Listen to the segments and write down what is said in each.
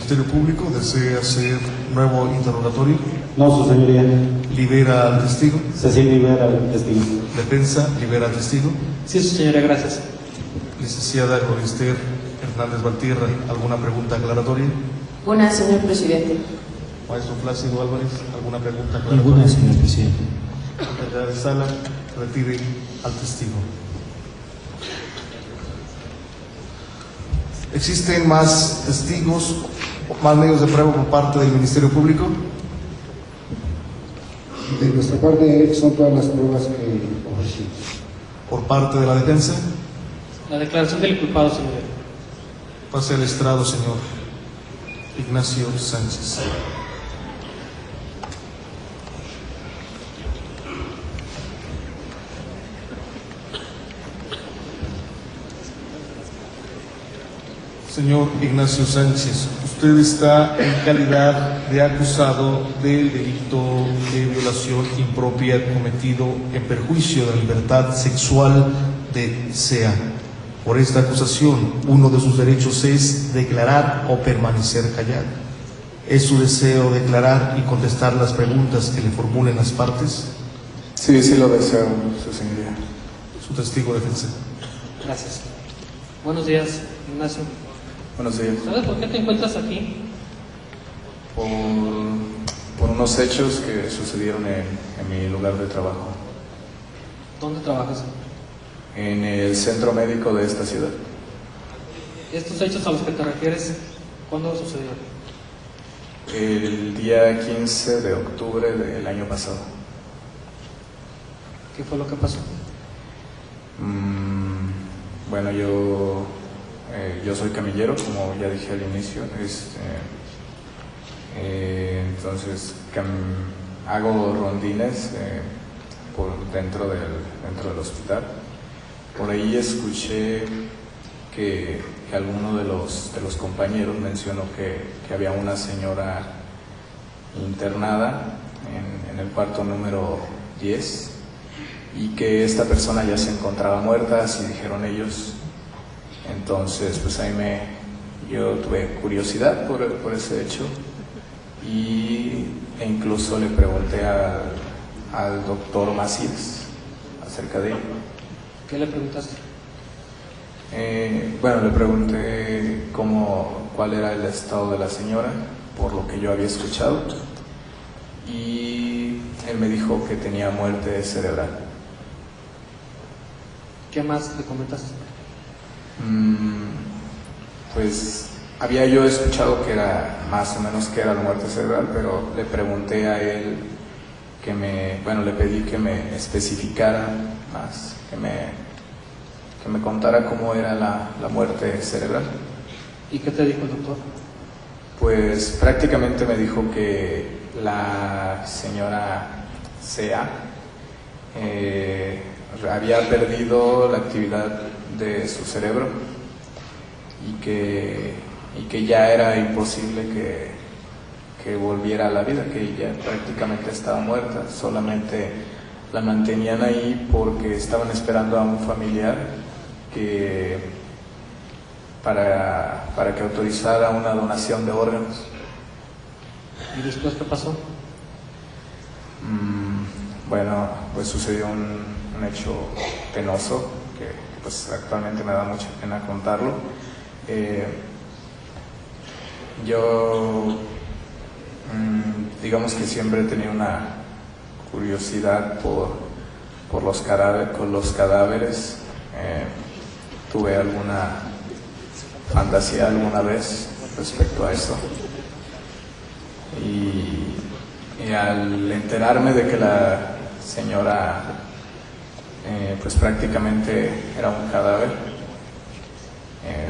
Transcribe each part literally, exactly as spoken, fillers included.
Ministerio Público desea hacer nuevo interrogatorio. No, su señoría. Libera al testigo. Se sí libera al testigo. Defensa, libera al testigo. Sí, su señoría, gracias. Licenciada Gloria Esther Hernández Valtierra, ¿alguna pregunta aclaratoria? Una, señor presidente. Maestro Plácido Álvarez, ¿alguna pregunta aclaratoria? Ninguna, señor presidente. Secretaria de Sala, retire al testigo. ¿Existen más testigos, más medios de prueba por parte del Ministerio Público? De nuestra parte son todas las pruebas que ofrecimos. ¿Por parte de la defensa? La declaración del culpado, señoría. Pase al estrado, señor Ignacio Sánchez. Señor Ignacio Sánchez, usted está en calidad de acusado del delito de violación impropia cometido en perjuicio de la libertad sexual de C A. Por esta acusación, uno de sus derechos es declarar o permanecer callado. ¿Es su deseo declarar y contestar las preguntas que le formulen las partes? Sí, sí lo deseo, su señoría. Su testigo defensa. Gracias. Buenos días, Ignacio. Buenos días. ¿Sabes por qué te encuentras aquí? Por, por unos hechos que sucedieron en, en mi lugar de trabajo, ¿Dónde trabajas? en el centro médico de esta ciudad. ¿Estos hechos a los que te refieres, cuándo sucedieron? El día quince de octubre del año pasado. ¿Qué fue lo que pasó? Mm, bueno, yo, eh, yo soy camillero, como ya dije al inicio. Este, eh, entonces cam hago rondines eh, por dentro del, dentro del hospital. Por ahí escuché que, que alguno de los, de los compañeros mencionó que, que había una señora internada en, en el cuarto número diez y que esta persona ya se encontraba muerta, así dijeron ellos. Entonces, pues ahí me, yo tuve curiosidad por, por ese hecho y, e incluso le pregunté al, al doctor Macías acerca de ello. ¿Qué le preguntaste? Eh, bueno, le pregunté cómo, cuál era el estado de la señora, por lo que yo había escuchado, y él me dijo que tenía muerte cerebral. ¿Qué más le comentaste? Mm, pues había yo escuchado que era más o menos que era la muerte cerebral, pero le pregunté a él que me, bueno, le pedí que me especificara más, que me, que me contara cómo era la, la muerte cerebral. ¿Y qué te dijo el doctor? Pues prácticamente me dijo que la señora C A eh, había perdido la actividad de su cerebro y que, y que ya era imposible que, que volviera a la vida, que ya prácticamente estaba muerta, solamente la mantenían ahí porque estaban esperando a un familiar que, para, para que autorizara una donación de órganos. ¿Y después qué pasó? Mm, bueno, pues sucedió un, un hecho penoso que pues actualmente me da mucha pena contarlo. Eh, yo, mm, digamos que siempre he tenido una curiosidad por, por los, cadáver, con los cadáveres. Eh, tuve alguna fantasía alguna vez respecto a eso. Y, y al enterarme de que la señora eh, pues prácticamente era un cadáver, eh,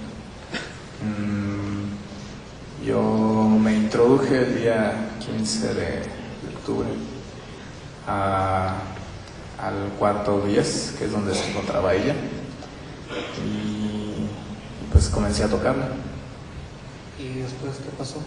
mmm, yo me introduje el día quince de octubre a, al cuarto diez, que es donde se encontraba ella, y, y pues comencé a tocarla. ¿Y después qué pasó?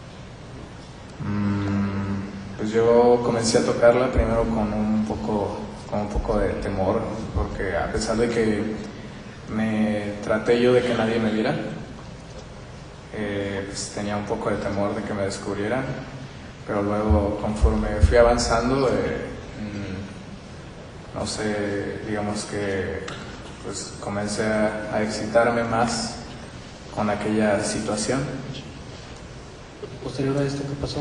Mm, pues yo comencé a tocarla primero con un poco, con un poco de temor, porque a pesar de que me traté yo de que nadie me viera, eh, pues tenía un poco de temor de que me descubrieran, pero luego conforme fui avanzando, eh, mmm, no sé, digamos que pues comencé a, a excitarme más con aquella situación. Posterior a esto, ¿qué pasó?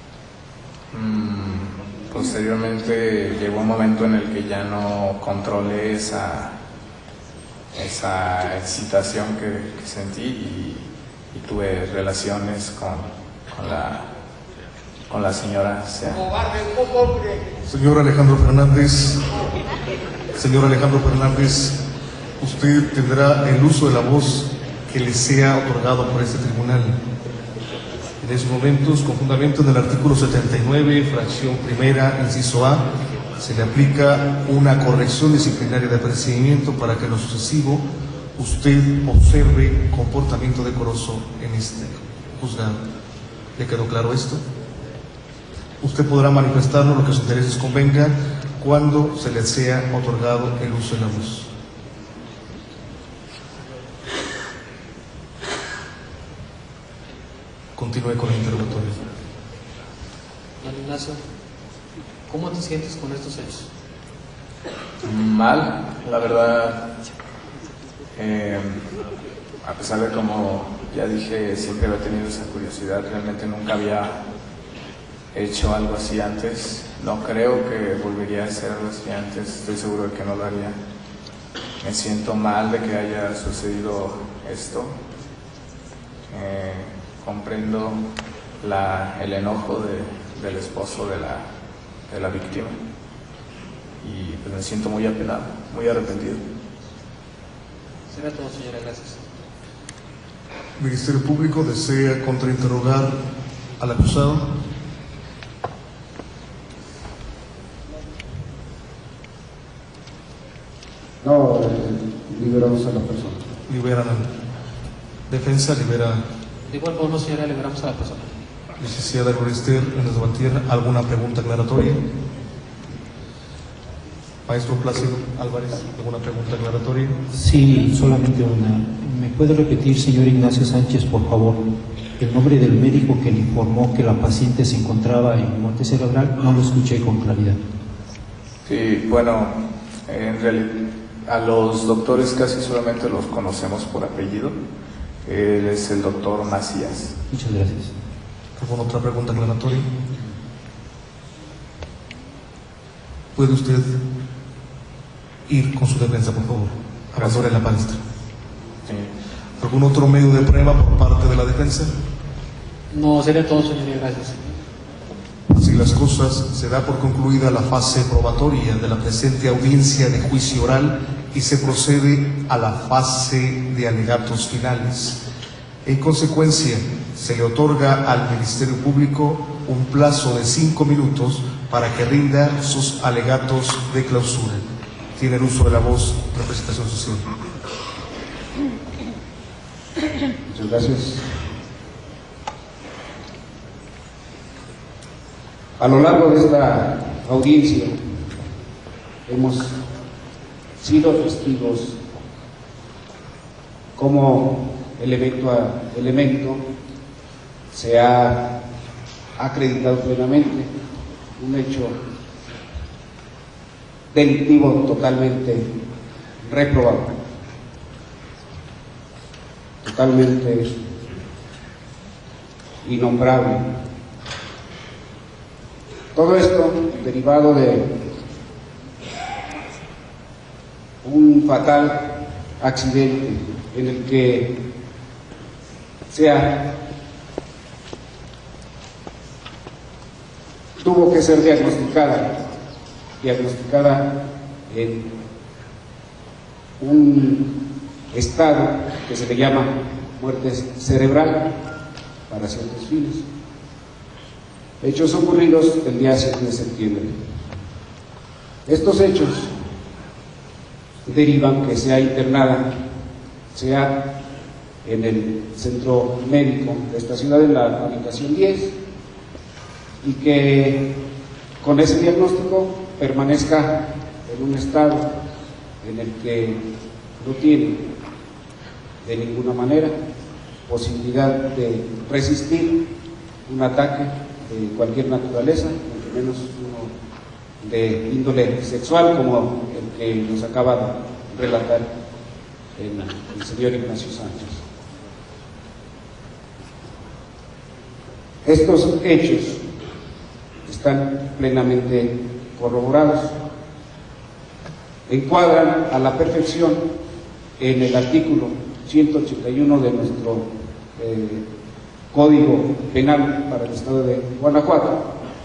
Mm, posteriormente llegó un momento en el que ya no controlé esa, esa excitación que, que sentí y, y tuve relaciones con, con, la, con la señora Sea. Señor Alejandro Fernández, señor Alejandro Fernández, usted tendrá el uso de la voz que le sea otorgado por este tribunal. En esos momentos, con fundamento en el artículo setenta y nueve, fracción primera, inciso A, se le aplica una corrección disciplinaria de procedimiento para que en lo sucesivo usted observe comportamiento decoroso en este juzgado. ¿Le quedó claro esto? Usted podrá manifestarnos lo que sus intereses convengan cuando se le sea otorgado el uso de la voz. Continúe con el interrogatorio. Don Ignacio, ¿cómo te sientes con estos hechos? Mal, la verdad. Eh, a pesar de, como ya dije, siempre había tenido esa curiosidad, realmente nunca había hecho algo así antes. No creo que volvería a hacer algo así antes, estoy seguro de que no lo haría. Me siento mal de que haya sucedido esto. Eh, comprendo la, el enojo de, del esposo de la, de la víctima y pues me siento muy apenado, muy arrepentido. Sería todo, señora, gracias. ¿El Ministerio Público desea contrainterrogar al acusado? No, eh, liberamos a la persona. Liberan a defensa, libera. De igual forma, señora, liberamos a la persona. Licenciada Glorister, en el debatir, ¿alguna pregunta aclaratoria? Maestro Plácido Álvarez, ¿alguna pregunta aclaratoria? Sí, solamente una. ¿Me puede repetir, señor Ignacio Sánchez, por favor, el nombre del médico que le informó que la paciente se encontraba en muerte cerebral? No lo escuché con claridad. Sí, bueno, en realidad a los doctores casi solamente los conocemos por apellido. Él es el doctor Macías. Muchas gracias. ¿Alguna otra pregunta aclaratoria? ¿Puede usted ir con su defensa, por favor? Abandone la palestra. Sí. ¿Algún otro medio de prueba por parte de la defensa? No, sería todo, señoría, gracias. Así las cosas, se da por concluida la fase probatoria de la presente audiencia de juicio oral y se procede a la fase de alegatos finales. En consecuencia, se le otorga al Ministerio Público un plazo de cinco minutos para que rinda sus alegatos de clausura. Tiene el uso de la voz, representación social. Muchas gracias. A lo largo de esta audiencia hemos sido testigos cómo elemento a elemento se ha acreditado plenamente un hecho delictivo totalmente reprobable, totalmente innombrable. Todo esto derivado de un fatal accidente en el que Sea tuvo que ser diagnosticada, diagnosticada en un estado que se le llama muerte cerebral para ciertos fines. Hechos ocurridos el día siete de septiembre. Estos hechos derivan que sea internada, sea en el centro médico de esta ciudad, en la habitación diez, y que con ese diagnóstico permanezca en un estado en el que no tiene de ninguna manera posibilidad de resistir un ataque de cualquier naturaleza, mucho menos uno de índole sexual como el que nos acaba de relatar el, el señor Ignacio Sánchez. Estos hechos están plenamente corroborados, encuadran a la perfección en el artículo ciento ochenta y uno de nuestro eh, Código Penal para el Estado de Guanajuato,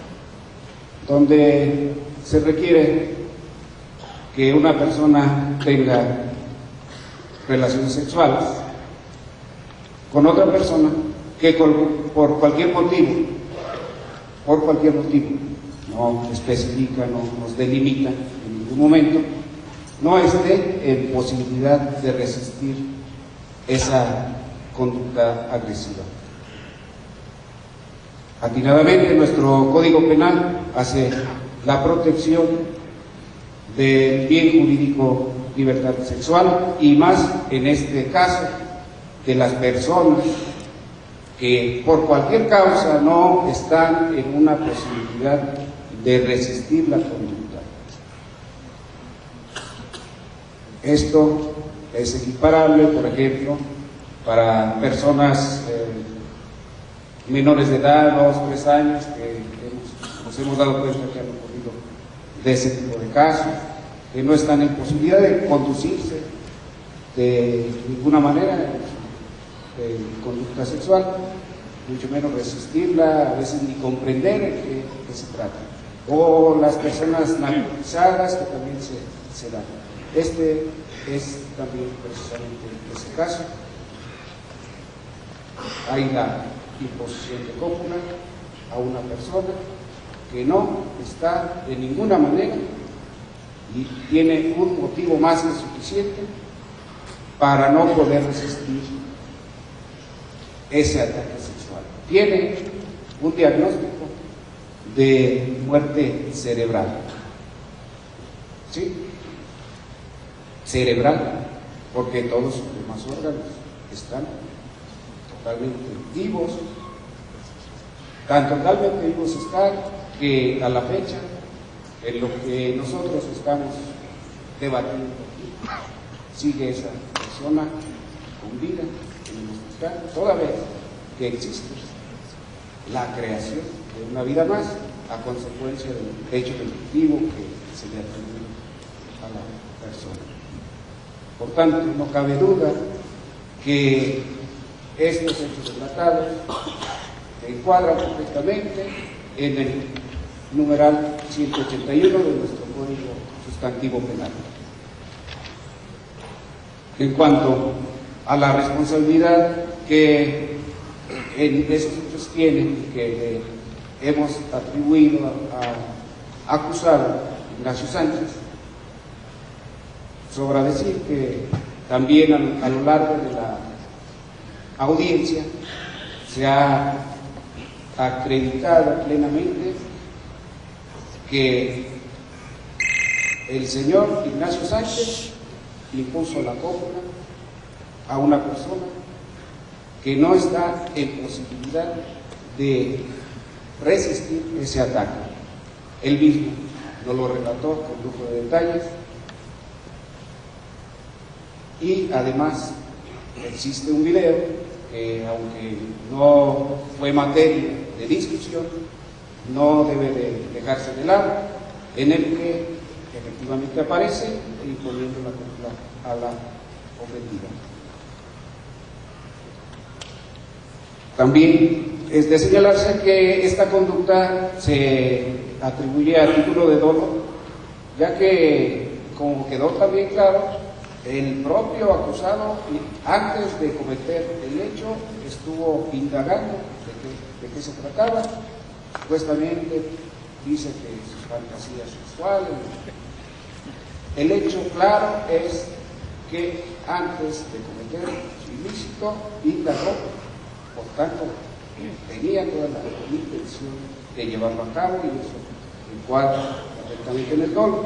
donde se requiere que una persona tenga relaciones sexuales con otra persona que por cualquier motivo, por cualquier motivo, no especifica, no nos delimita en ningún momento, no esté en posibilidad de resistir esa conducta agresiva. Atinadamente, nuestro Código Penal hace la protección del bien jurídico libertad sexual y más en este caso de las personas que por cualquier causa no están en una posibilidad de resistir la conducta. Esto es equiparable, por ejemplo, para personas eh, menores de edad, dos, tres años, que hemos, nos hemos dado cuenta que han ocurrido de ese tipo de casos, que no están en posibilidad de conducirse de ninguna manera de conducta sexual, mucho menos resistirla, a veces ni comprender de qué, qué se trata. O las personas narcotizadas que también se, se dan. Este es también precisamente ese caso. Hay la imposición de cópula a una persona que no está de ninguna manera y tiene un motivo más que suficiente para no poder resistir ese ataque sexual. Tiene un diagnóstico de muerte cerebral, ¿sí? Cerebral, porque todos sus demás órganos están totalmente vivos, tan totalmente vivos están que a la fecha, en lo que nosotros estamos debatiendo aquí, sigue esa persona con vida en el hospital, toda vez que existe la creación de una vida más a consecuencia del hecho delictivo que se le atribuye a la persona. Por tanto, no cabe duda que estos hechos relatados se encuadran perfectamente en el numeral ciento ochenta y uno de nuestro Código Sustantivo Penal. En cuanto a la responsabilidad que en esos hechos tienen, que le hemos atribuido a, a acusado Ignacio Sánchez, sobra decir que también a, a lo largo de la audiencia se ha acreditado plenamente que el señor Ignacio Sánchez impuso la cópula a una persona que no está en posibilidad de resistir ese ataque. Él mismo nos lo relató con lujo de detalles y además existe un video que, aunque no fue materia de discusión, no debe de dejarse de lado, en el que efectivamente aparece imponiendo la cópula a la ofendida. También es de señalarse que esta conducta se atribuye a título de dolo, ya que, como quedó también claro, el propio acusado, antes de cometer el hecho, estuvo indagando de qué, de qué se trataba. Supuestamente dice que sus fantasías sexuales. El hecho claro es que antes de cometer su ilícito indagó, por tanto tenía toda la intención de llevarlo a cabo, y eso encuadra perfectamente en el dolo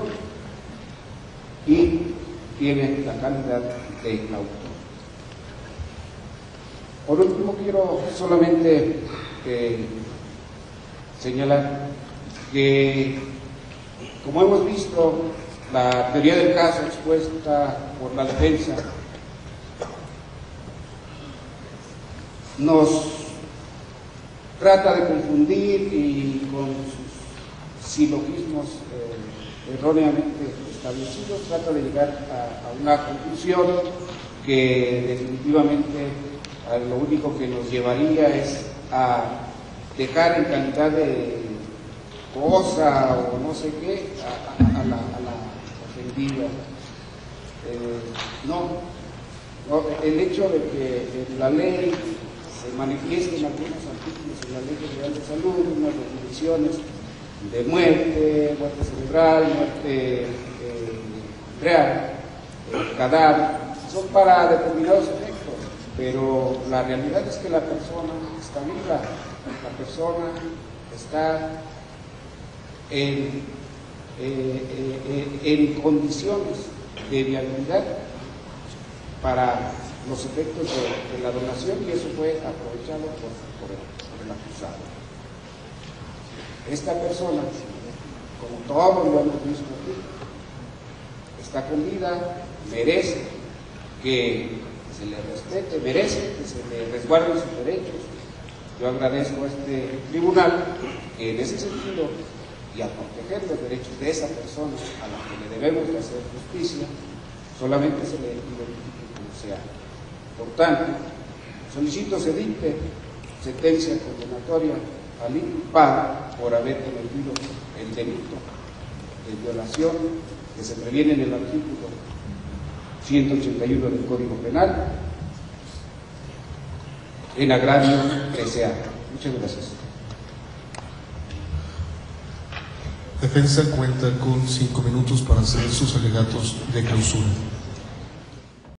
y tiene la calidad de autor. Por último, quiero solamente eh, señalar que, como hemos visto, la teoría del caso expuesta por la defensa nos trata de confundir y con sus silogismos eh, erróneamente establecidos trata de llegar a, a una conclusión que definitivamente a lo único que nos llevaría es a dejar en calidad de cosa o no sé qué a, a, a, la, a la ofendida. Eh, no, no, el hecho de que en la ley se manifiesten algunos artículos en la Ley General de Salud, unas definiciones de muerte, muerte cerebral, muerte eh, real, eh, cadáver, son para determinados efectos, pero la realidad es que la persona está viva, la persona está en, eh, eh, en condiciones de viabilidad para los efectos de, de la donación, y eso fue aprovechado por, por, el, por el acusado. Esta persona, como todos lo hemos visto aquí, está con vida, merece que se le respete, merece que se le resguarden sus derechos. Yo agradezco a este tribunal que en ese sentido, y a proteger los derechos de esa persona a la que le debemos de hacer justicia, solamente se le identifique como sea. Por tanto, solicito se dicte sentencia condenatoria al inculpado por haber cometido el delito de violación que se previene en el artículo ciento ochenta y uno del Código Penal en agravio deseado. Muchas gracias. Defensa cuenta con cinco minutos para hacer sus alegatos de clausura.